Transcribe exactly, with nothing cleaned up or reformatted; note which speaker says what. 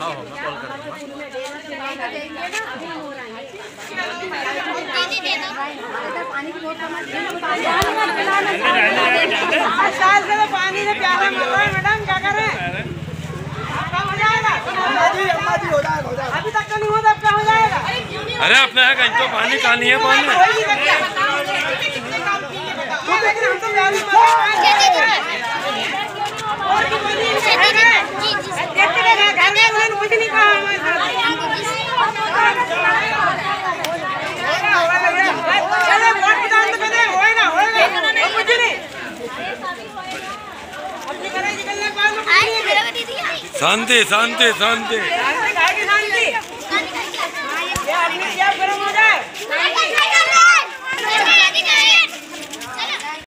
Speaker 1: हाँ हाँ मैं कॉल कर
Speaker 2: दूँगा। पानी से प्यासा मर रहा है मैडम, क्या करें? हो जाएगा अभी तक तो नहीं होता, अब क्या हो जाएगा?
Speaker 1: अरे अपने यहाँ कहीं तो पानी कहानी है पानी
Speaker 2: लेकिन हम तो कुछ नहीं कहा
Speaker 1: शांति शांति शांति।